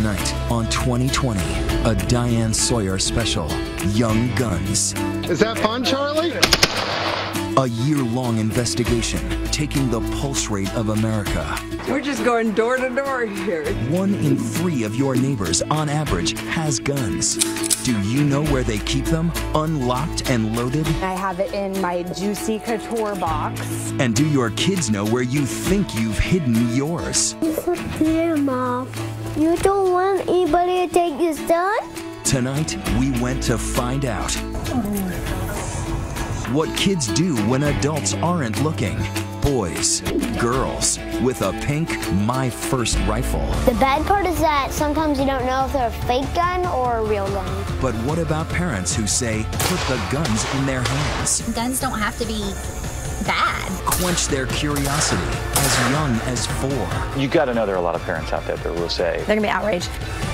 Tonight on 2020, a Diane Sawyer special, Young Guns. Is that fun, Charlie? A year-long investigation taking the pulse rate of America. We're just going door to door here. 1 in 3 of your neighbors, on average, has guns. Do you know where they keep them? Unlocked and loaded? I have it in my Juicy Couture box. And do your kids know where you think you've hidden yours? It's up there, Mom. You don't want anybody to take your gun? Tonight, we went to find out what kids do when adults aren't looking. Boys, girls, with a pink My First rifle. The bad part is that sometimes you don't know if they're a fake gun or a real gun. But what about parents who say, put the guns in their hands? Guns don't have to be bad. Quench their curiosity as young as 4. You gotta know there are a lot of parents out there that will say, They're gonna be outraged.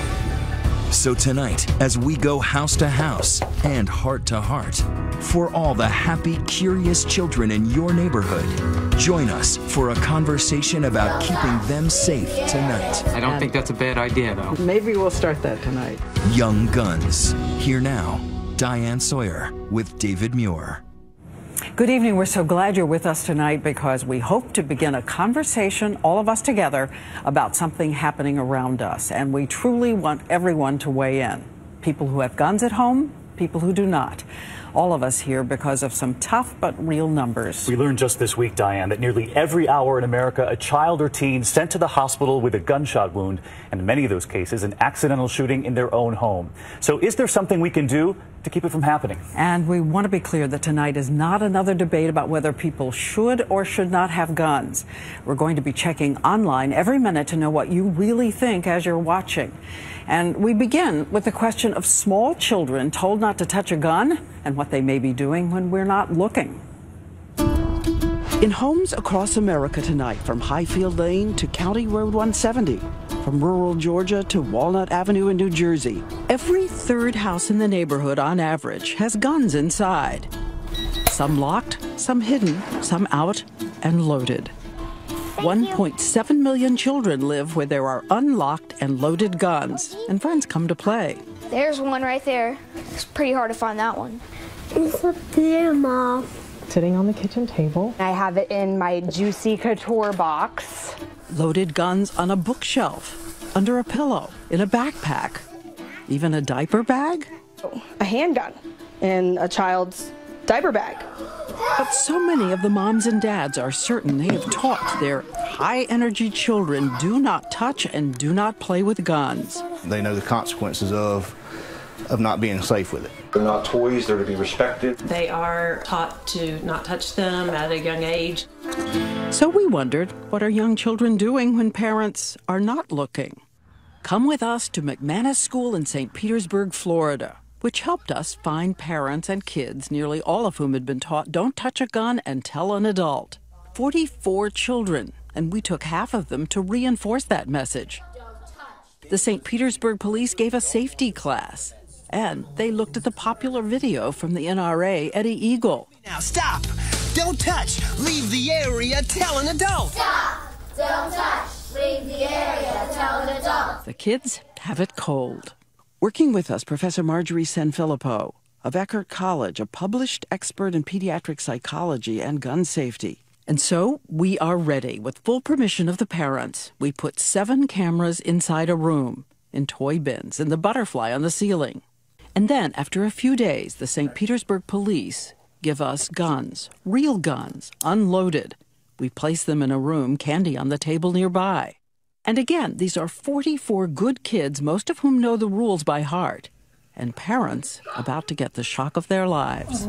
So tonight, as we go house to house and heart to heart, for all the happy, curious children in your neighborhood, join us for a conversation about keeping them safe tonight. I don't think that's a bad idea, though. Maybe we'll start that tonight. Young Guns. Here now, Diane Sawyer with David Muir. Good evening. We're so glad you're with us tonight because we hope to begin a conversation, all of us together, about something happening around us. And we truly want everyone to weigh in. People who have guns at home, people who do not. All of us here because of some tough but real numbers. We learned just this week, Diane, that nearly every hour in America, a child or teen sent to the hospital with a gunshot wound, and in many of those cases, an accidental shooting in their own home. So is there something we can do to keep it from happening? And we want to be clear that tonight is not another debate about whether people should or should not have guns. We're going to be checking online every minute to know what you really think as you're watching. And we begin with the question of small children told not to touch a gun and what they may be doing when we're not looking. In homes across America tonight, from Highfield Lane to County Road 170, from rural Georgia to Walnut Avenue in New Jersey, every third house in the neighborhood, on average, has guns inside. Some locked, some hidden, some out and loaded. 1.7 million children live where there are unlocked and loaded guns, and friends come to play. There's one right there. It's pretty hard to find that one. It's up there, Mom. Sitting on the kitchen table. I have it in my Juicy Couture box. Loaded guns on a bookshelf, under a pillow, in a backpack, even a diaper bag. A handgun in a child's diaper bag. But so many of the moms and dads are certain they have taught their high-energy children do not touch and do not play with guns. They know the consequences of not being safe with it. they're not toys, they're to be respected. They are taught to not touch them at a young age. So we wondered, what are young children doing when parents are not looking? Come with us to McManus School in St. Petersburg, Florida, which helped us find parents and kids, nearly all of whom had been taught don't touch a gun and tell an adult. 44 children, and we took half of them to reinforce that message. The St. Petersburg police gave a safety class, and they looked at the popular video from the NRA, Eddie Eagle. Now stop! Don't touch! Leave the area! Tell an adult! Stop! Don't touch! Leave the area! Tell an adult! The kids have it cold. Working with us, Professor Marjorie Sanfilippo of Eckerd College, a published expert in pediatric psychology and gun safety. And so we are ready. With full permission of the parents, we put 7 cameras inside a room, in toy bins, and the butterfly on the ceiling. And then, after a few days, the St. Petersburg police give us guns, real guns, unloaded. We place them in a room, candy on the table nearby. And again, these are 44 good kids, most of whom know the rules by heart, and parents about to get the shock of their lives.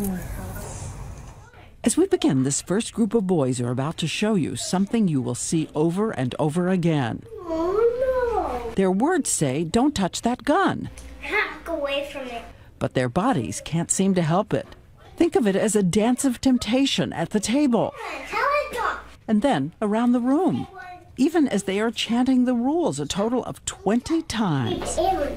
As we begin, this first group of boys are about to show you something you will see over and over again. Oh, no! Their words say, don't touch that gun. Back away from it. But their bodies can't seem to help it. Think of it as a dance of temptation at the table. And then around the room, even as they are chanting the rules a total of 20 times.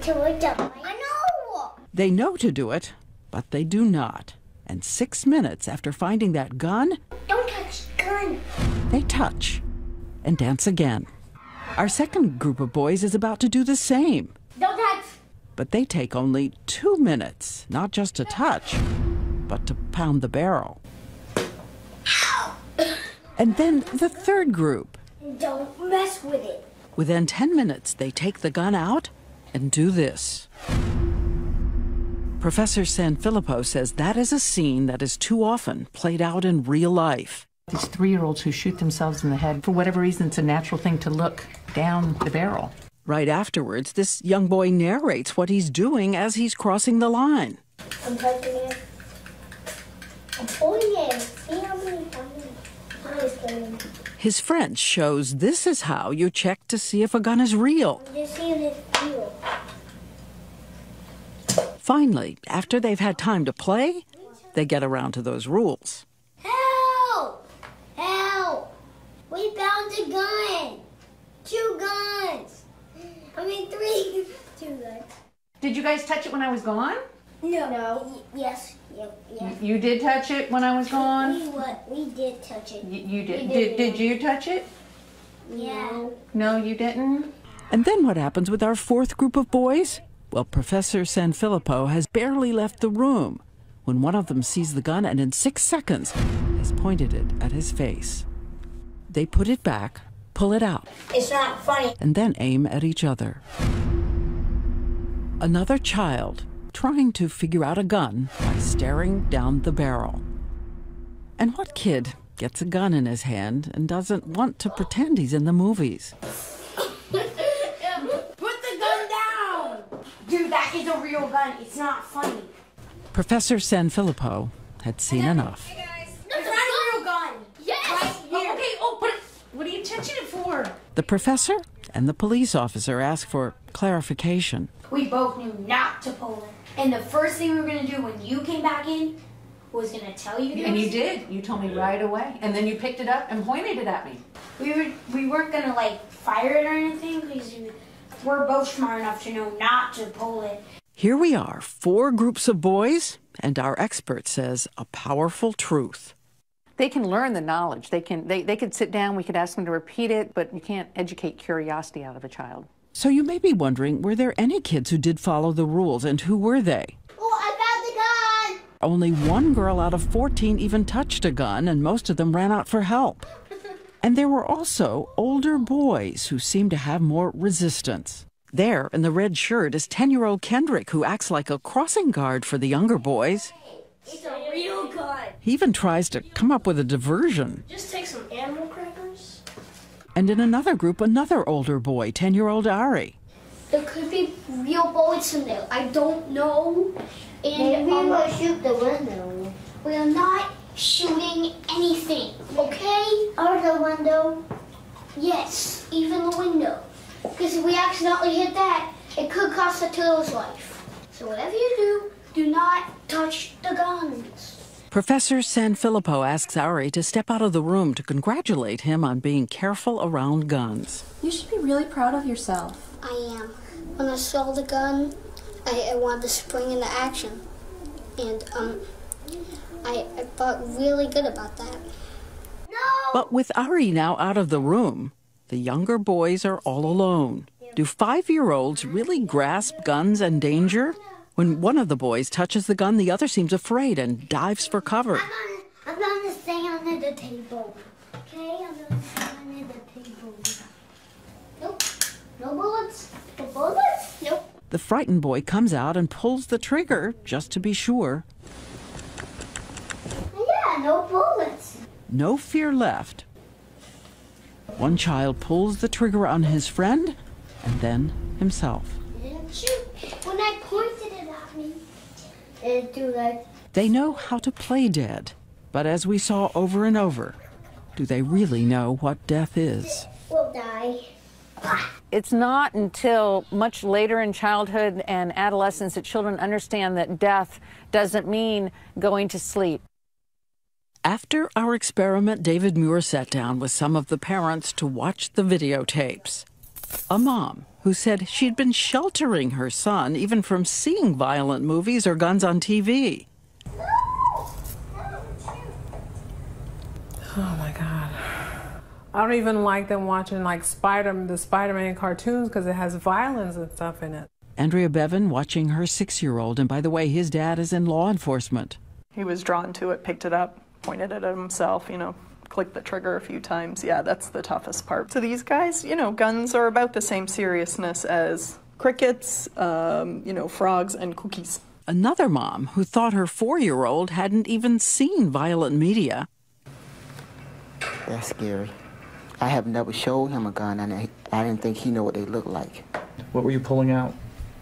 They know to do it, but they do not. And 6 minutes after finding that gun, don't touch the gun. They touch and dance again. Our second group of boys is about to do the same. Don't touch. But they take only 2 minutes, not just to touch, but to pound the barrel. And then the third group. Don't mess with it. Within 10 minutes, they take the gun out and do this. Professor Sanfilippo says that is a scene that is too often played out in real life. These 3-year-olds who shoot themselves in the head, for whatever reason, it's a natural thing to look down the barrel. Right afterwards, this young boy narrates what he's doing as he's crossing the line. I'm touching it. I'm pulling it. See how many times? His friend shows this is how you check to see if a gun is real. Just see if it's real. Finally, after they've had time to play, they get around to those rules. Help! Help! We found a gun. 2 guns. I mean 3. 2 guns. Did you guys touch it when I was gone? No. Yes. Yeah. You did touch it when I was gone? We did touch it. You did. Did you touch it? Yeah. No, you didn't? And then what happens with our fourth group of boys? Well, Professor Sanfilippo has barely left the room when one of them sees the gun and in 6 seconds has pointed it at his face. They put it back, pull it out. It's not funny. And then aim at each other. Another child trying to figure out a gun by staring down the barrel. And what kid gets a gun in his hand and doesn't want to pretend he's in the movies? Put the gun down! Dude, that is a real gun. It's not funny. Professor Sanfilippo had seen enough. Hey guys, it's not a real gun. Yes! Right here. Oh, okay, but what are you touching it for? The professor and the police officer ask for clarification. We both knew not to pull it. And the first thing we were going to do when you came back in was going to tell you this. And you did. You told me right away. And then you picked it up and pointed it at me. We weren't going to, like, fire it or anything because we're both smart enough to know not to pull it. Here we are, 4 groups of boys, and our expert says a powerful truth. They can learn the knowledge. They could sit down, we could ask them to repeat it, but you can't educate curiosity out of a child. So you may be wondering, were there any kids who did follow the rules, and who were they? Oh, I found the gun! Only 1 girl out of 14 even touched a gun, and most of them ran out for help. And there were also older boys who seemed to have more resistance. There, in the red shirt, is 10-year-old Kendrick, who acts like a crossing guard for the younger boys. It's a real gun. He even tries to come up with a diversion. Just take some animal crackers. And in another group, another older boy, 10-year-old Ari. There could be real bullets in there. I don't know. And maybe we'll shoot the window. We are not shooting anything, okay? Out of the window? Yes, even the window. Because if we accidentally hit that, it could cost a kiddo's life. So whatever you do not touch the guns. Professor Sanfilippo asks Ari to step out of the room to congratulate him on being careful around guns. You should be really proud of yourself. I am. When I saw the gun, I wanted to spring into action. And I felt really good about that. No! But with Ari now out of the room, the younger boys are all alone. Do 5-year-olds really grasp guns and danger? When one of the boys touches the gun, the other seems afraid and dives for cover. I'm going to stay under the table. Okay? I'm going to stay under the table. Nope. No bullets. No bullets? Nope. The frightened boy comes out and pulls the trigger just to be sure. Yeah, no bullets. No fear left. One child pulls the trigger on his friend and then himself. Didn't shoot. When I pointed it at me, it do like. They know how to play dead, but as we saw over and over, do they really know what death is? We'll die. It's not until much later in childhood and adolescence that children understand that death doesn't mean going to sleep. After our experiment, David Muir sat down with some of the parents to watch the videotapes. A mom who said she'd been sheltering her son even from seeing violent movies or guns on TV. Oh my God. I don't even like them watching like the Spider-Man cartoons because it has violence and stuff in it. Andrea Bevan watching her 6-year-old, and by the way, his dad is in law enforcement. He was drawn to it, picked it up, pointed it at himself, clicked the trigger a few times. Yeah, that's the toughest part. To these guys, guns are about the same seriousness as crickets, frogs and cookies. Another mom who thought her 4-year-old hadn't even seen violent media. That's scary. I have never showed him a gun, and I didn't think he knew what they look like. What were you pulling out?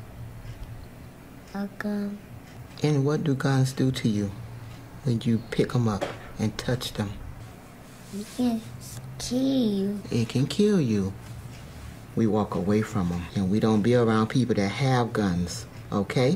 A gun. And what do guns do to you when you pick them up and touch them? It can kill you. It can kill you. We walk away from them, and we don't be around people that have guns, okay?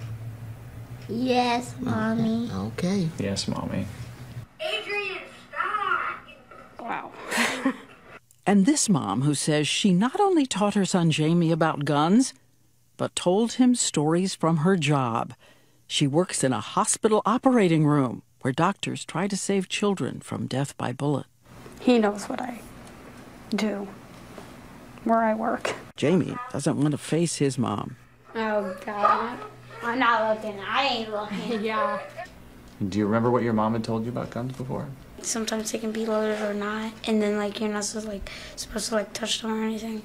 Yes, Mommy. Okay. Yes, Mommy. Adrian, stop! Wow. And this mom who says she not only taught her son Jamie about guns, but told him stories from her job. She works in a hospital operating room where doctors try to save children from death by bullet. He knows what I do, where I work. Jamie doesn't want to face his mom. Oh, God. I'm not looking. I ain't looking. Yeah. Do you remember what your mom had told you about guns before? Sometimes they can be loaded or not, and then you're not supposed to touch them or anything.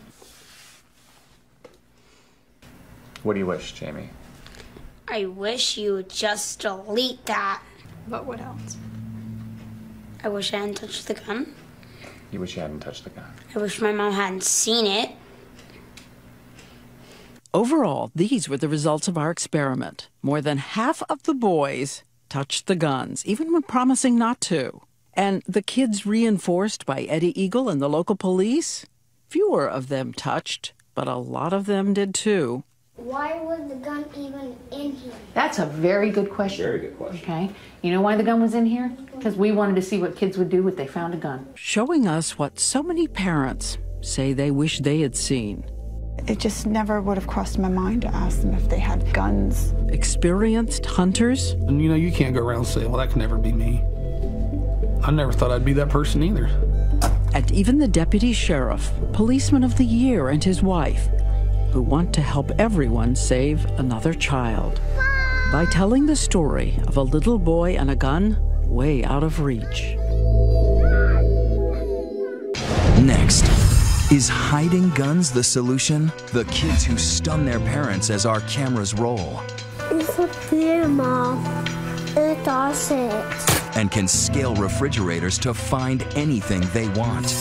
What do you wish, Jamie? I wish you would just delete that. But what else? I wish I hadn't touched the gun. You wish you hadn't touched the gun. I wish my mom hadn't seen it. Overall, these were the results of our experiment. More than half of the boys touched the guns, even when promising not to. And the kids reinforced by Eddie Eagle and the local police, fewer of them touched, but a lot of them did too. Why was the gun even in here? That's a very good question. Very good question. Okay. You know why the gun was in here? Because we wanted to see what kids would do if they found a gun. Showing us what so many parents say they wish they had seen. It just never would have crossed my mind to ask them if they had guns. Experienced hunters. And you can't go around saying, well, that can never be me. I never thought I'd be that person either. And even the deputy sheriff, policeman of the year, and his wife, who want to help everyone save another child by telling the story of a little boy and a gun way out of reach. Next, is hiding guns the solution? The kids who stun their parents as our cameras roll. It's up there, Mom. It doesn't. And can scale refrigerators to find anything they want.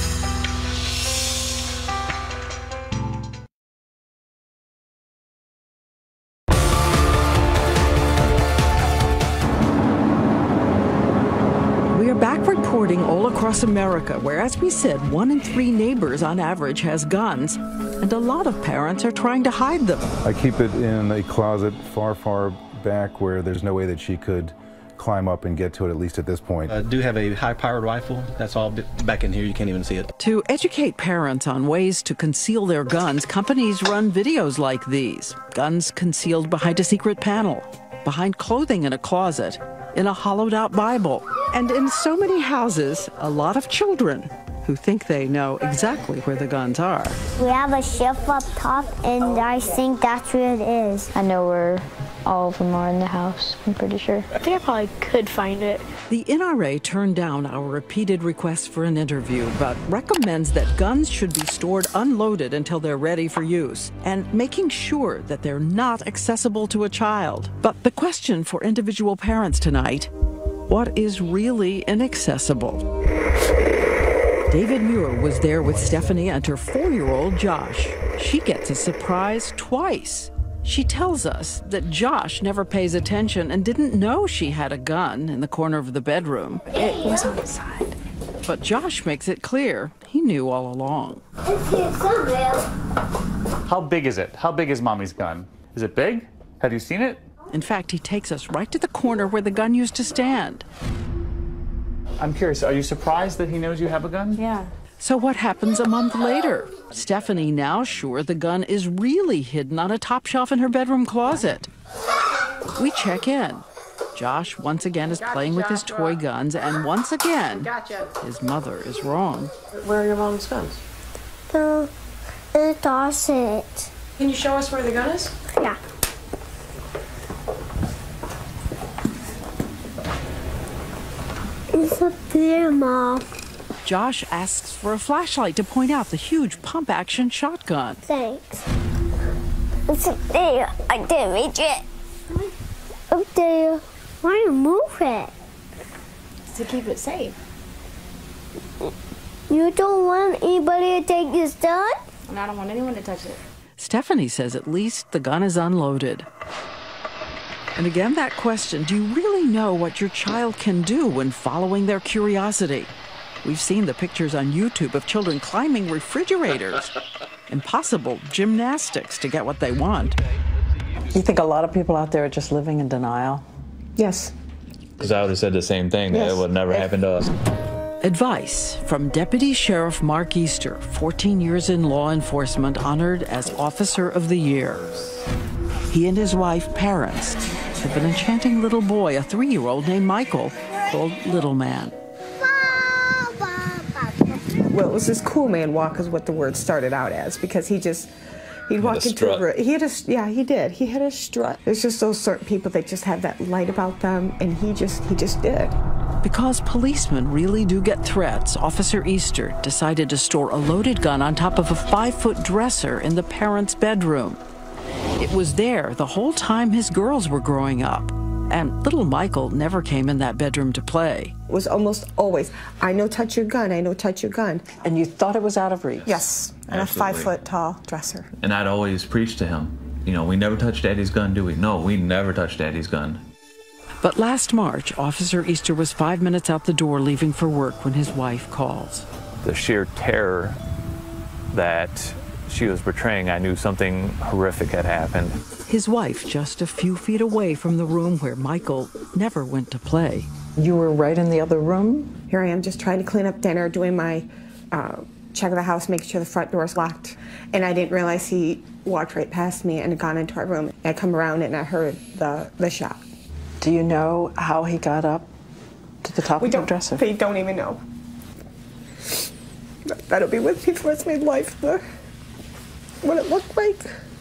Reporting all across America, where, as we said, 1 in 3 neighbors on average has guns, and a lot of parents are trying to hide them. I keep it in a closet far, far back where there's no way that she could climb up and get to it, at least at this point. I do have a high-powered rifle. That's all back in here. You can't even see it. To educate parents on ways to conceal their guns, companies run videos like these. Guns concealed behind a secret panel, behind clothing in a closet, in a hollowed-out Bible. And in so many houses, a lot of children who think they know exactly where the guns are. We have a shelf up top, and I think that's where it is. I know where all of them are in the house, I'm pretty sure. I think I probably could find it. The NRA turned down our repeated requests for an interview, but recommends that guns should be stored unloaded until they're ready for use, and making sure that they're not accessible to a child. But the question for individual parents tonight: what is really inaccessible? David Muir was there with Stephanie and her 4-year-old Josh. She gets a surprise twice. She tells us that Josh never pays attention and didn't know she had a gun in the corner of the bedroom. It was on the side. But Josh makes it clear he knew all along. It's here somewhere. How big is it? How big is Mommy's gun? Is it big? Have you seen it? In fact, he takes us right to the corner where the gun used to stand. I'm curious, are you surprised that he knows you have a gun? Yeah. So what happens a month later? Stephanie now sure the gun is really hidden on a top shelf in her bedroom closet. We check in. Josh once again is playing with his toy guns, and once again, his mother is wrong. Where are your mom's guns? It does it. Can you show us where the gun is? Yeah. It's up there, Mom. Josh asks for a flashlight to point out the huge pump-action shotgun. Thanks. It's up there. I didn't reach it. Up there. Why don't you move it? To keep it safe. You don't want anybody to take this gun? And I don't want anyone to touch it. Stephanie says at least the gun is unloaded. And again, that question, do you really know what your child can do when following their curiosity? We've seen the pictures on YouTube of children climbing refrigerators. Impossible gymnastics to get what they want. You think a lot of people out there are just living in denial? Yes. Because I would have said the same thing, that it would never happen to us. Advice from Deputy Sheriff Mark Easter, 14 years in law enforcement, honored as Officer of the Year. He and his wife, Parents, have an enchanting little boy, a 3-year-old named Michael, called Little Man. Well, it was this cool man walk is what the word started out as, because he'd walk into a room. He did. He had a strut. There's just those certain people that just have that light about them, and he just did. Because policemen really do get threats, Officer Easter decided to store a loaded gun on top of a 5-foot dresser in the parents' bedroom. It was there the whole time his girls were growing up. And little Michael never came in that bedroom to play. It was almost always, I know touch your gun, I know touch your gun. And you thought it was out of reach? Yes, and Absolutely. a 5-foot tall dresser. And I'd always preach to him, you know, we never touch Daddy's gun, do we? No, we never touch Daddy's gun. But last March, Officer Easter was 5 minutes out the door leaving for work when his wife calls. The sheer terror that she was portraying, I knew something horrific had happened. His wife just a few feet away from the room where Michael never went to play. You were right in the other room? Here I am just trying to clean up dinner, doing my check of the house, making sure the front door is locked. And I didn't realize he walked right past me and had gone into our room. I come around and I heard the shot. Do you know how he got up to the top of the dresser? They don't even know. That'll be with me for the rest of my life, what it looked like.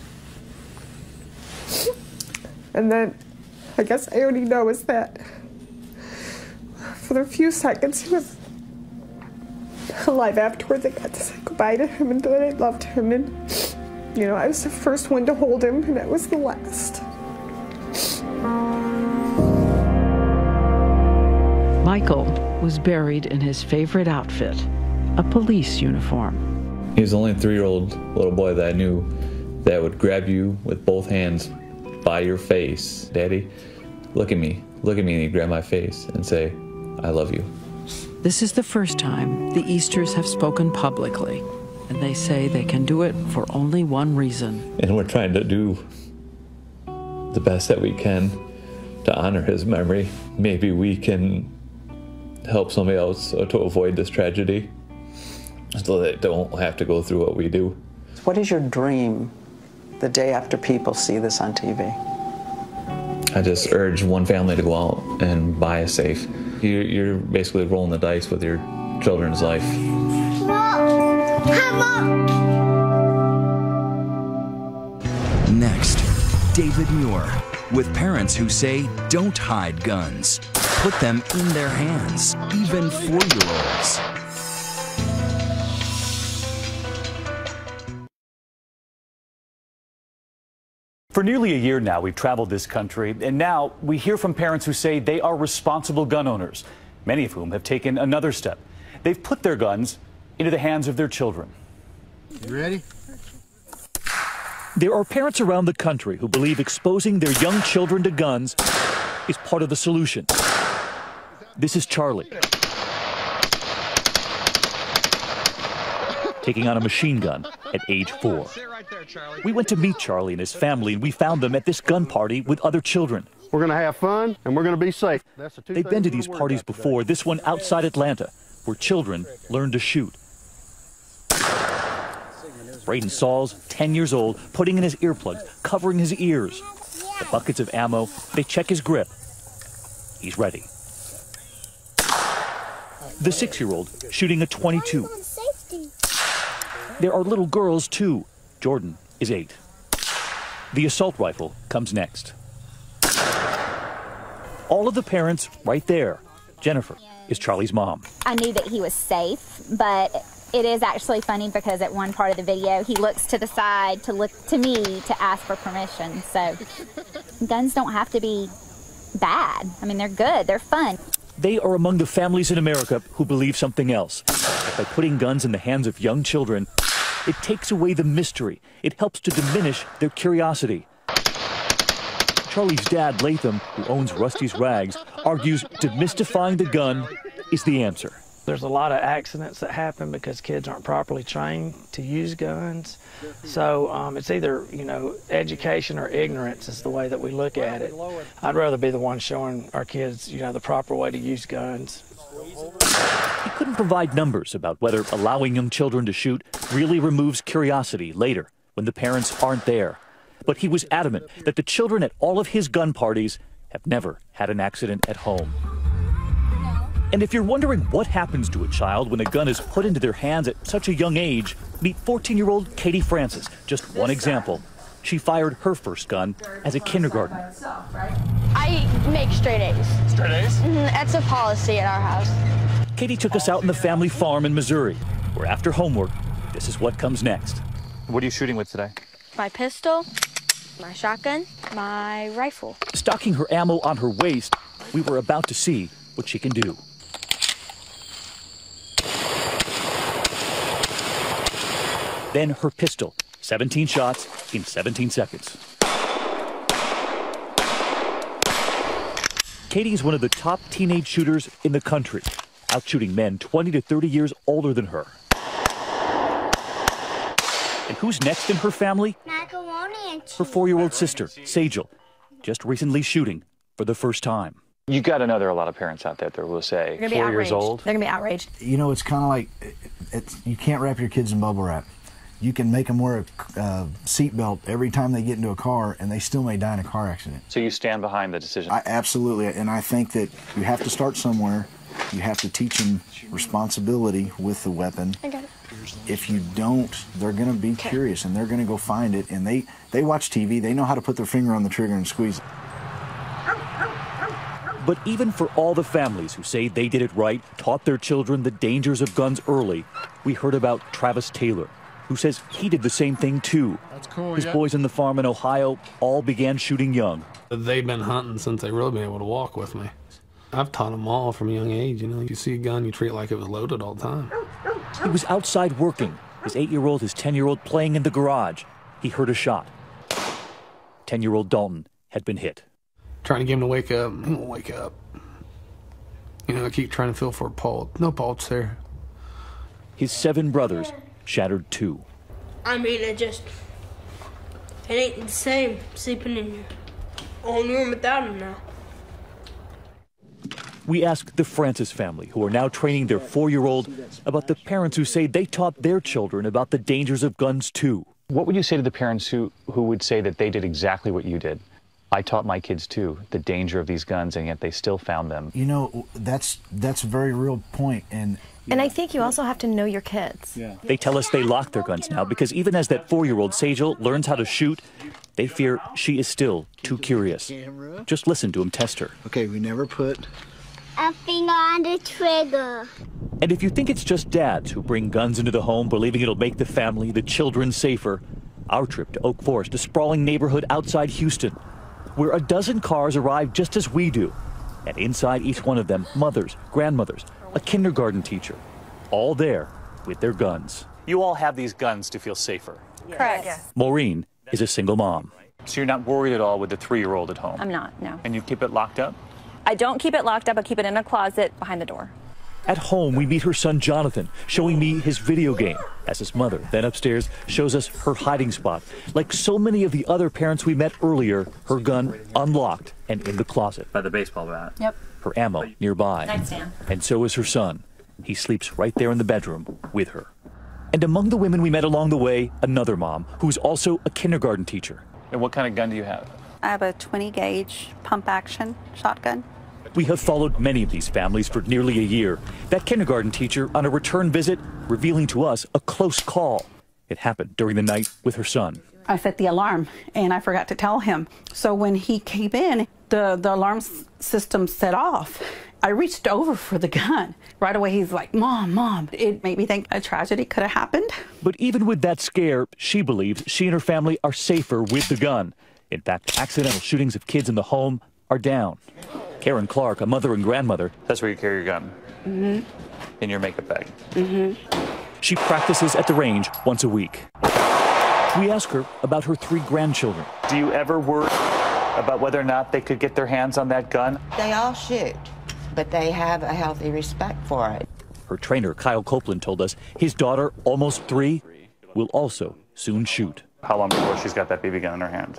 And then, I guess I already know is that for a few seconds he was alive afterwards. I got to say goodbye to him and that I loved him, and you know, I was the first one to hold him and I was the last. Michael was buried in his favorite outfit, a police uniform. He was the only 3-year-old little boy that I knew that would grab you with both hands by your face. Daddy, look at me, and he'd grab my face and say, I love you. This is the first time the Easters have spoken publicly, and they say they can do it for only one reason. And we're trying to do the best that we can to honor his memory. Maybe we can help somebody else to avoid this tragedy so they don't have to go through what we do. What is your dream the day after people see this on TV? I just urge one family to go out and buy a safe. You're basically rolling the dice with your children's life. Next, David Muir, with parents who say don't hide guns. Put them in their hands, even 4-year-olds. For nearly a year now, we've traveled this country, and now we hear from parents who say they are responsible gun owners, many of whom have taken another step. They've put their guns into the hands of their children. You ready? There are parents around the country who believe exposing their young children to guns is part of the solution. This is Charlie, taking on a machine gun at age 4. We went to meet Charlie and his family, and we found them at this gun party with other children. We're going to have fun, and we're going to be safe. They've been to these parties before, this one outside Atlanta, where children learn to shoot. Braden Sauls, 10 years old, putting in his earplugs, covering his ears. The buckets of ammo, they check his grip. he's ready. The 6-year-old shooting a .22. There are little girls, too. Jordan is 8. The assault rifle comes next. All of the parents right there. Jennifer is Charlie's mom. I knew that he was safe, but it is actually funny because at one part of the video, he looks to the side to look to me to ask for permission. So guns don't have to be bad. I mean, they're good. They're fun. They are among the families in America who believe something else. That by putting guns in the hands of young children, it takes away the mystery. It helps to diminish their curiosity. Charlie's dad, Latham, who owns Rusty's Rags, argues demystifying the gun is the answer. There's a lot of accidents that happen because kids aren't properly trained to use guns. So it's either, education or ignorance is the way that we look at it. I'd rather be the one showing our kids, the proper way to use guns. He couldn't provide numbers about whether allowing young children to shoot really removes curiosity later when the parents aren't there. But he was adamant that the children at all of his gun parties have never had an accident at home. And if you're wondering what happens to a child when a gun is put into their hands at such a young age, meet 14-year-old Katie Francis. Just one example. She fired her first gun as a kindergartner. I make straight A's. Straight A's? That's a policy at our house. Katie took us out on the family farm in Missouri, where after homework, this is what comes next. What are you shooting with today? My pistol, my shotgun, my rifle. Stocking her ammo on her waist, we were about to see what she can do. Then her pistol, 17 shots in 17 seconds. Katie is one of the top teenage shooters in the country, out shooting men 20 to 30 years older than her. And who's next in her family? Her 4-year-old sister, Sajal, just recently shooting for the first time. You got to know there are a lot of parents out there that will say, 4 years old. They're going to be outraged. It's kind of like, you can't wrap your kids in bubble wrap. You can make them wear a seatbelt every time they get into a car, and they still may die in a car accident. So you stand behind the decision? Absolutely, and I think that you have to start somewhere. You have to teach them responsibility with the weapon. I got it. If you don't, they're going to be curious, and they're going to go find it, and they watch TV. They know how to put their finger on the trigger and squeeze it. But even for all the families who say they did it right, taught their children the dangers of guns early, we heard about Travis Taylor, who says he did the same thing too. That's cool. His boys in the farm in Ohio all began shooting young. They've been hunting since they've really been able to walk with me. I've taught them all from a young age. You see a gun, you treat it like it was loaded all the time. He was outside working, his 8-year-old, his 10-year-old playing in the garage. He heard a shot. 10-year-old Dalton had been hit. Trying to get him to wake up. He won't wake up. I keep trying to feel for a pulse. No pulse there. His 7 brothers shattered too. I mean, it ain't the same sleeping in your own room without him now. We asked the Francis family, who are now training their 4-year-old, about the parents who say they taught their children about the dangers of guns too. What would you say to the parents who would say that they did exactly what you did? I taught my kids too, the danger of these guns, and yet they still found them. That's a very real point, and I think you also have to know your kids. Yeah. They tell us they lock their guns now because even as that 4-year-old Sajal learns how to shoot, they fear she is still too curious. Just listen to him test her. Okay, we never put a finger on the trigger. And if you think it's just dads who bring guns into the home, believing it'll make the family, the children safer, our trip to Oak Forest, a sprawling neighborhood outside Houston, where a dozen cars arrive just as we do. And inside each one of them, mothers, grandmothers, a kindergarten teacher, all there with their guns. You all have these guns to feel safer. Correct. Yes. Maureen is a single mom. So you're not worried at all with the 3-year-old at home? I'm not, no. And you keep it locked up? I don't keep it locked up. I keep it in a closet behind the door. At home, we meet her son Jonathan, showing me his video game, as his mother, then upstairs, shows us her hiding spot. Like so many of the other parents we met earlier, her gun unlocked and in the closet. By the baseball bat. Yep. Her ammo nearby. Nightstand. And so is her son. He sleeps right there in the bedroom with her. And among the women we met along the way, another mom, who's also a kindergarten teacher. And what kind of gun do you have? I have a 20 gauge pump action shotgun. A We have followed many of these families for nearly a year. That kindergarten teacher on a return visit revealing to us a close call. It happened during the night with her son. I set the alarm and I forgot to tell him. So when he came in, the alarm system set off. I reached over for the gun. Right away he's like, Mom, Mom. It made me think a tragedy could have happened. But even with that scare, she believes she and her family are safer with the gun. In fact, accidental shootings of kids in the home are down. Karen Clark, a mother and grandmother. That's where you carry your gun? Mm-hmm. In your makeup bag? Mm-hmm. She practices at the range once a week. We ask her about her 3 grandchildren. Do you ever worry about whether or not they could get their hands on that gun? They all shoot, but they have a healthy respect for it. Her trainer, Kyle Copeland, told us his daughter, almost 3, will also soon shoot. How long before she's got that BB gun in her hand?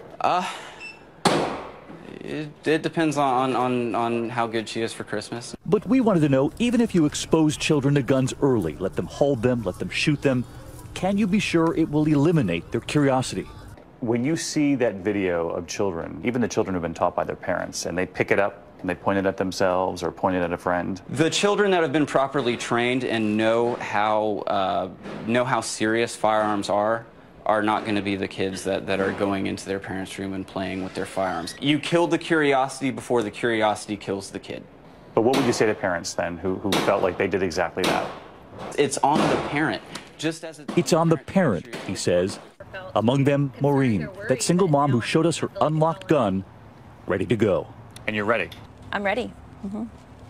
It depends on how good she is for Christmas. But we wanted to know, even if you expose children to guns early, let them hold them, let them shoot them, can you be sure it will eliminate their curiosity? When you see that video of children, even the children who've been taught by their parents, and they pick it up and they point it at themselves or point it at a friend. The children that have been properly trained and know how serious firearms are not going to be the kids that are going into their parents' room and playing with their firearms. You kill the curiosity before the curiosity kills the kid. But what would you say to parents then who felt like they did exactly that? It's on the parent. It's on the parent, he says. Among them, Maureen, that single mom who showed us her unlocked gun, ready to go. And you're ready? I'm ready. Mm-hmm.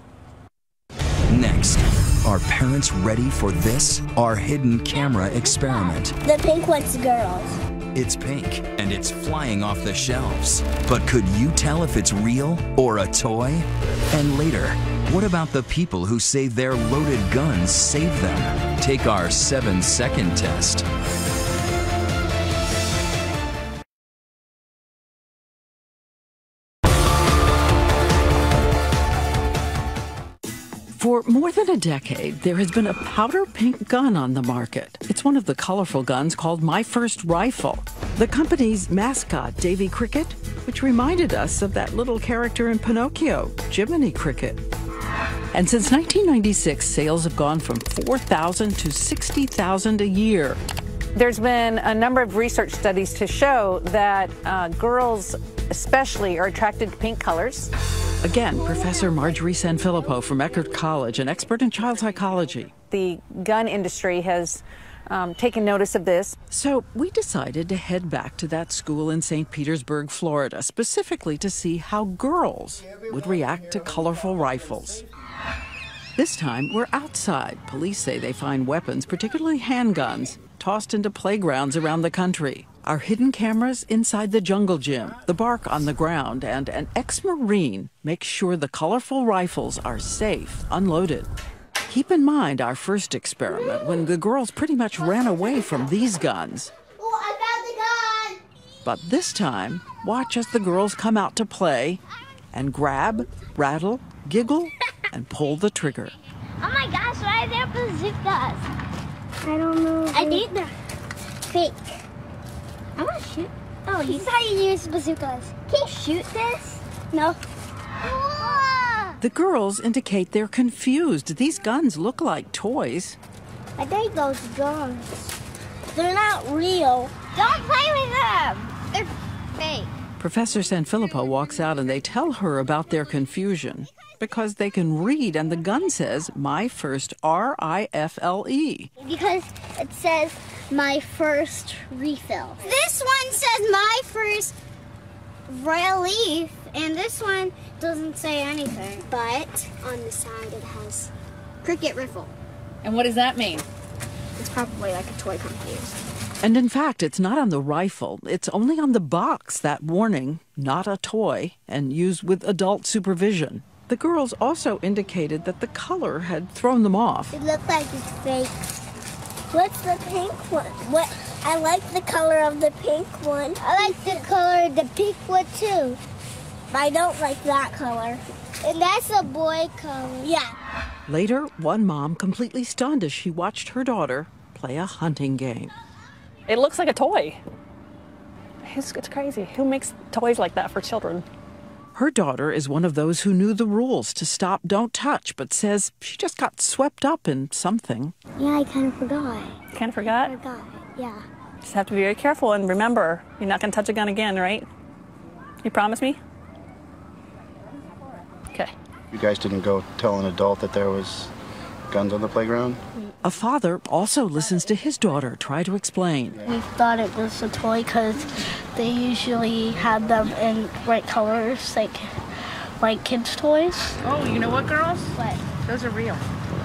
Next, are parents ready for this? Our hidden camera experiment. The pink one's girls. It's pink, and it's flying off the shelves. But could you tell if it's real or a toy? And later, what about the people who say their loaded guns save them? Take our 7-second test. For more than a decade, there has been a powder pink gun on the market. It's one of the colorful guns called My First Rifle. The company's mascot, Davy Cricket, which reminded us of that little character in Pinocchio, Jiminy Cricket. And since 1996, sales have gone from 4,000 to 60,000 a year. There's been a number of research studies to show that girls especially are attracted to pink colors. Again, Professor Marjorie Sanfilippo from Eckerd College, an expert in child psychology. The gun industry has taken notice of this. So we decided to head back to that school in St. Petersburg, Florida, specifically to see how girls would react to colorful rifles. This time, we're outside. Police say they find weapons, particularly handguns, tossed into playgrounds around the country. Our hidden cameras inside the jungle gym, the bark on the ground, and an ex-Marine makes sure the colorful rifles are safe, unloaded. Keep in mind our first experiment when the girls pretty much ran away from these guns. Oh, I found the gun! But this time, watch as the girls come out to play and grab, rattle, giggle, and pull the trigger. Oh my gosh, why are there bazookas? I don't know. I think they're fake. I want to shoot. Oh, this is how you use bazookas. Can you shoot this? No. The girls indicate they're confused. These guns look like toys. I think those guns, they're not real. Don't play with them. They're fake. Professor Sanfilippo walks out and they tell her about their confusion because they can read and the gun says, My First R-I-F-L-E. Because it says, My First Refill. This one says, My First Relief, and this one doesn't say anything. But on the side it has Cricket Riffle. And what does that mean? It's probably like a toy company. And in fact, it's not on the rifle. It's only on the box, that warning, not a toy, and used with adult supervision. The girls also indicated that the color had thrown them off. It looked like it's fake. What's the pink one? I like the color of the pink one. I like the color of the pink one too. I don't like that color. And that's a boy color. Yeah. Later, one mom completely stunned as she watched her daughter play a hunting game. It looks like a toy. It's crazy. Who makes toys like that for children? Her daughter is one of those who knew the rules to stop, don't touch, but says she just got swept up in something. Yeah, I kind of forgot. Kind of forgot? I forgot, yeah. Just have to be very careful and remember, you're not going to touch a gun again, right? You promise me? Okay. You guys didn't go tell an adult that there was guns on the playground? A father also listens to his daughter try to explain. We thought it was a toy because they usually had them in bright colors, like kids' toys. Oh, you know what, girls? What? Those are real.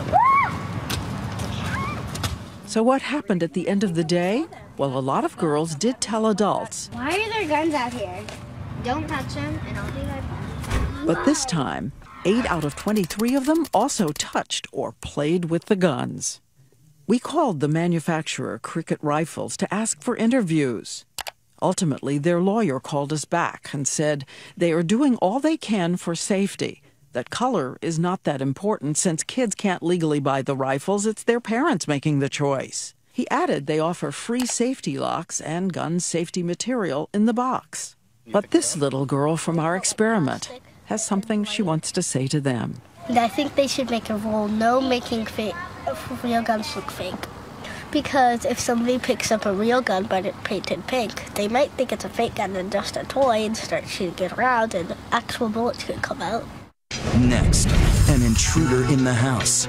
So what happened at the end of the day? Well, a lot of girls did tell adults. Why are there guns out here? Don't touch them, and I'll be right back. But this time, 8 out of 23 of them also touched or played with the guns. We called the manufacturer, Cricket Rifles, to ask for interviews. Ultimately, their lawyer called us back and said they are doing all they can for safety, that color is not that important since kids can't legally buy the rifles, it's their parents making the choice. He added they offer free safety locks and gun safety material in the box. But this little girl from our experiment has something she wants to say to them. I think they should make a rule, no making real guns look fake. Because if somebody picks up a real gun but it's painted pink, they might think it's a fake gun and just a toy and start shooting it around and actual bullets could come out. Next, an intruder in the house.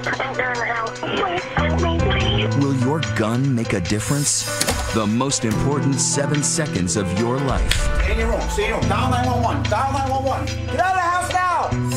Will your gun make a difference? The most important 7 seconds of your life. Stay in your room, stay in your room. Dial 911, dial 911. Get out of the house now!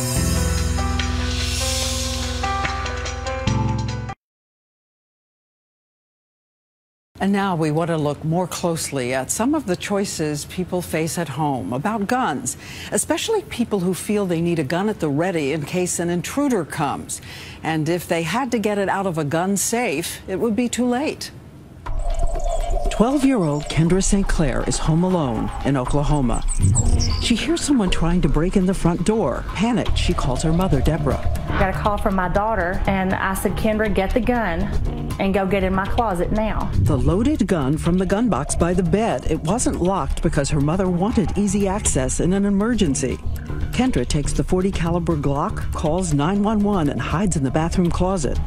And now we want to look more closely at some of the choices people face at home about guns, especially people who feel they need a gun at the ready in case an intruder comes. And if they had to get it out of a gun safe, it would be too late. 12-year-old Kendra St. Clair is home alone in Oklahoma. She hears someone trying to break in the front door. Panicked, she calls her mother, Deborah. I got a call from my daughter, and I said, Kendra, get the gun and go get in my closet now. The loaded gun from the gun box by the bed. It wasn't locked because her mother wanted easy access in an emergency. Kendra takes the .40 caliber Glock, calls 911, and hides in the bathroom closet.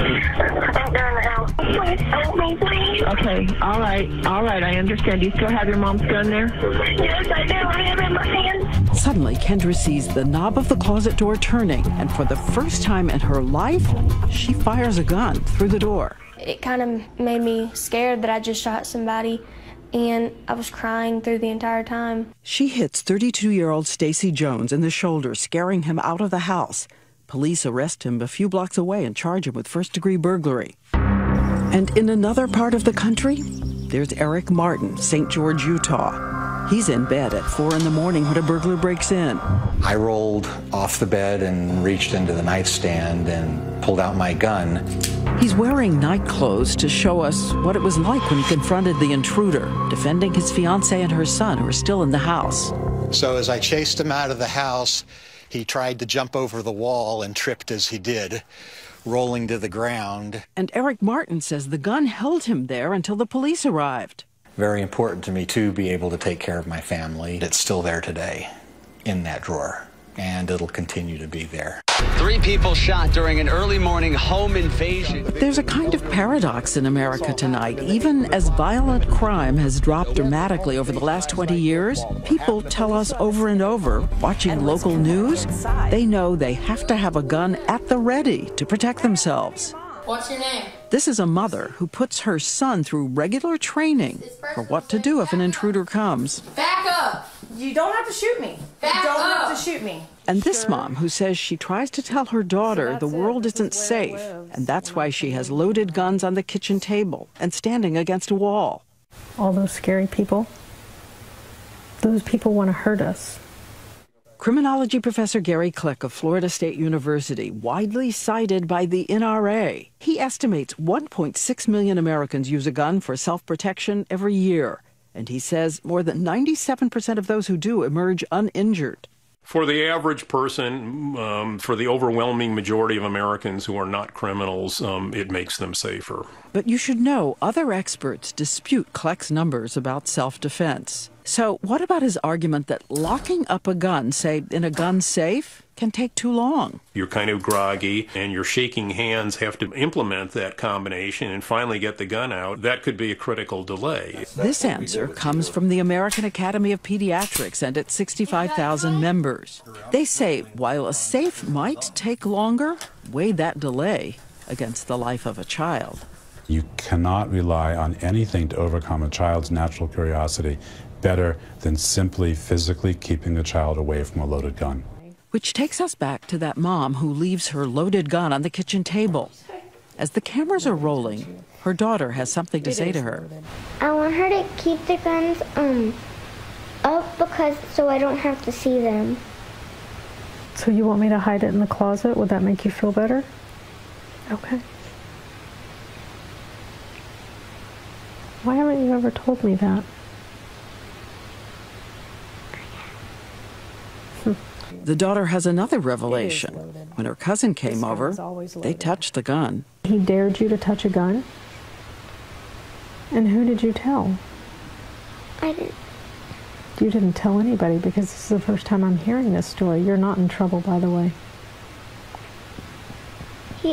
Okay, all right, I understand. Do you still have your mom's gun there? Yes, I do. I have it in my hand. Suddenly, Kendra sees the knob of the closet door turning, and for the first time in her life, she fires a gun through the door. It kind of made me scared that I just shot somebody, and I was crying through the entire time. She hits 32-year-old Stacy Jones in the shoulder, scaring him out of the house. Police arrest him a few blocks away and charge him with first-degree burglary. And in another part of the country, there's Eric Martin, St. George, Utah. He's in bed at 4 in the morning when a burglar breaks in. I rolled off the bed and reached into the nightstand and pulled out my gun. He's wearing night clothes to show us what it was like when he confronted the intruder, defending his fiancée and her son who are still in the house. So as I chased him out of the house, he tried to jump over the wall and tripped as he did, rolling to the ground. And Eric Martin says the gun held him there until the police arrived. Very important to me to be able to take care of my family. It's still there today in that drawer, and it'll continue to be there. 3 people shot during an early morning home invasion. There's a kind of paradox in America tonight. Even as violent crime has dropped dramatically over the last 20 years, people tell us over and over, watching local news, they know they have to have a gun at the ready to protect themselves. What's your name? This is a mother who puts her son through regular training for what to do if an intruder comes. Back up! You don't have to shoot me. Back You don't up. have to shoot me. And this mom who says she tries to tell her daughter the world isn't safe, and that's why she has loaded guns on the kitchen table and standing against a wall. All those scary people, those people want to hurt us. Criminology professor Gary Click of Florida State University, widely cited by the NRA. He estimates 1.6 million Americans use a gun for self-protection every year. And he says more than 97% of those who do emerge uninjured. For the average person, for the overwhelming majority of Americans who are not criminals, it makes them safer. But you should know other experts dispute Kleck's numbers about self-defense. So what about his argument that locking up a gun, say in a gun safe, can take too long? You're kind of groggy and your shaking hands have to implement that combination and finally get the gun out. That could be a critical delay. This answer comes from the American Academy of Pediatrics and its 65,000 members. They say while a safe might take longer, weigh that delay against the life of a child. You cannot rely on anything to overcome a child's natural curiosity better than simply physically keeping the child away from a loaded gun. Which takes us back to that mom who leaves her loaded gun on the kitchen table. As the cameras are rolling, her daughter has something to say to her. I want her to keep the guns up so I don't have to see them. So you want me to hide it in the closet? Would that make you feel better? Okay. Why haven't you ever told me that? The daughter has another revelation. When her cousin came over, they touched the gun. He dared you to touch a gun? And who did you tell? I didn't. You didn't tell anybody, because this is the first time I'm hearing this story. You're not in trouble, by the way. He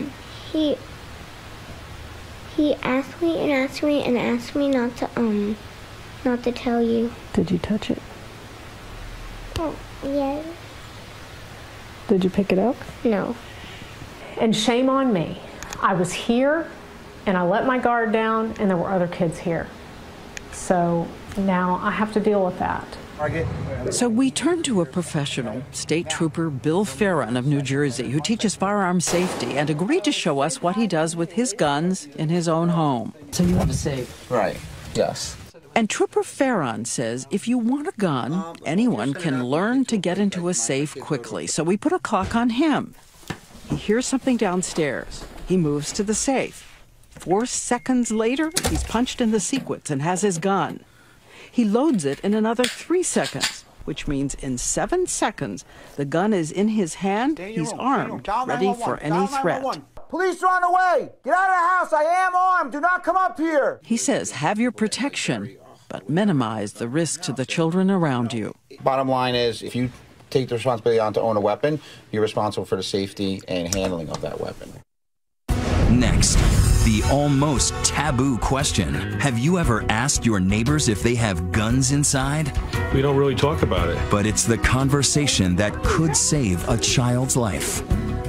asked me and asked me and asked me not to tell you. Did you touch it? Oh, yes. Did you pick it up? No. And shame on me. I was here, and I let my guard down, and there were other kids here. So now I have to deal with that. So we turn to a professional, State Trooper Bill Farron of New Jersey, who teaches firearm safety and agreed to show us what he does with his guns in his own home. So you have a safe? Right, yes. And Trooper Farron says if you want a gun, anyone can learn to get into a safe quickly. So we put a clock on him. He hears something downstairs. He moves to the safe. 4 seconds later, he's punched in the sequence and has his gun. He loads it in another 3 seconds, which means in 7 seconds, the gun is in his hand, he's armed, ready for any threat. Police are on the way! Get out of the house! I am armed! Do not come up here! He says have your protection, but minimize the risk to the children around you. Bottom line is, if you take the responsibility on to own a weapon, you're responsible for the safety and handling of that weapon. Next, the almost taboo question. Have you ever asked your neighbors if they have guns inside? We don't really talk about it. But it's the conversation that could save a child's life.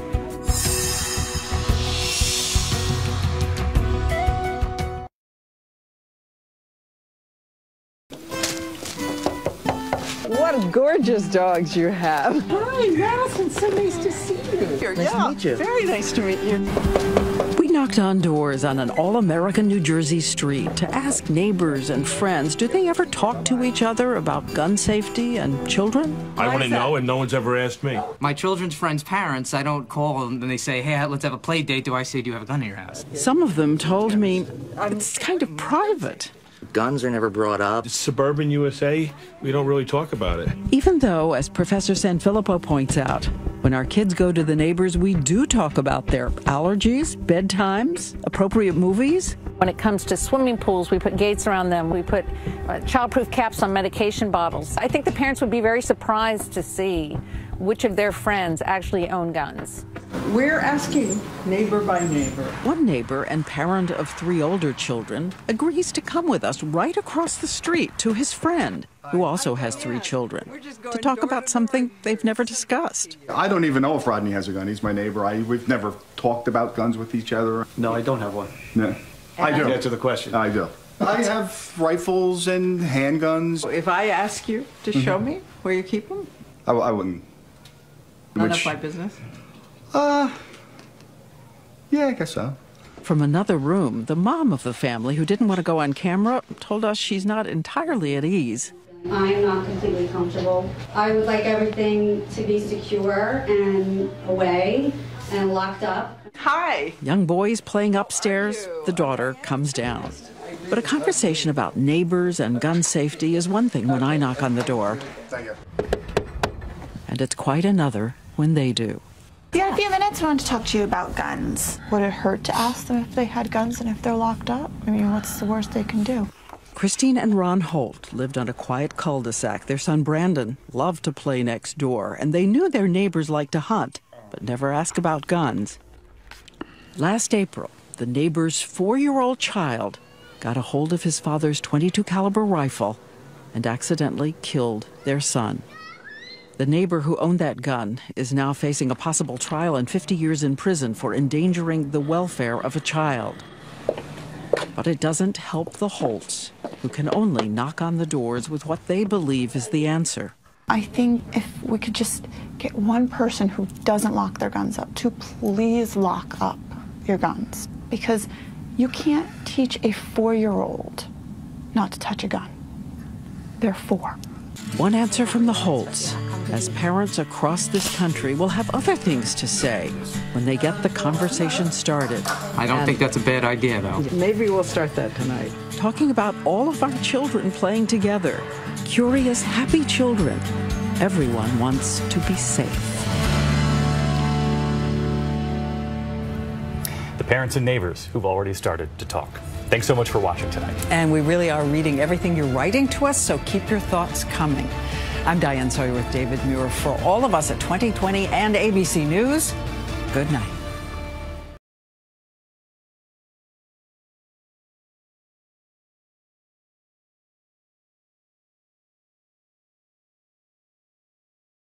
What gorgeous dogs you have. Hi, Madison, so nice to see you. Nice to meet you. Very nice to meet you. We knocked on doors on an all-American New Jersey street to ask neighbors and friends, do they ever talk to each other about gun safety and children? I want to know, and no one's ever asked me. My children's friends' parents, I don't call them and they say, hey, let's have a play date. Do I say, do you have a gun in your house? Some of them told me it's kind of private. Guns are never brought up. Suburban USA, we don't really talk about it. Even though, as Professor Sanfilippo points out, when our kids go to the neighbors, we do talk about their allergies, bedtimes, appropriate movies. When it comes to swimming pools, we put gates around them. We put childproof caps on medication bottles. I think the parents would be very surprised to see which of their friends actually own guns. We're asking neighbor by neighbor. One neighbor and parent of 3 older children agrees to come with us right across the street to his friend, who also has 3 children, to talk about something they've never discussed. I don't even know if Rodney has a gun. He's my neighbor. We've never talked about guns with each other. No, I don't have one. No. I do. Answer the question. I do. I have rifles and handguns. If I ask you to show me where you keep them? I wouldn't. None of my business? Yeah, I guess so. From another room, the mom of the family, who didn't want to go on camera, told us she's not entirely at ease. I'm not completely comfortable. I would like everything to be secure and away and locked up. Hi. Young boys playing upstairs, the daughter comes down. But a conversation about neighbors and gun safety is one thing when I knock on the door. Thank you. And it's quite another when they do. Yeah, a few minutes. I want to talk to you about guns. Would it hurt to ask them if they had guns and if they're locked up? I mean, what's the worst they can do? Christine and Ron Holt lived on a quiet cul-de-sac. Their son Brandon loved to play next door, and they knew their neighbors liked to hunt, but never ask about guns. Last April, the neighbor's 4-year-old child got a hold of his father's .22 caliber rifle and accidentally killed their son. The neighbor who owned that gun is now facing a possible trial and 50 years in prison for endangering the welfare of a child. But it doesn't help the Holts, who can only knock on the doors with what they believe is the answer. I think if we could just get one person who doesn't lock their guns up to please lock up your guns. Because you can't teach a 4-year-old not to touch a gun. They're 4. One answer from the Holts, as parents across this country will have other things to say when they get the conversation started. I don't think that's a bad idea, though. Maybe we'll start that tonight. Talking about all of our children playing together. Curious, happy children. Everyone wants to be safe. The parents and neighbors who've already started to talk. Thanks so much for watching tonight. And we really are reading everything you're writing to us, so keep your thoughts coming. I'm Diane Sawyer with David Muir. For all of us at 2020 and ABC News, good night.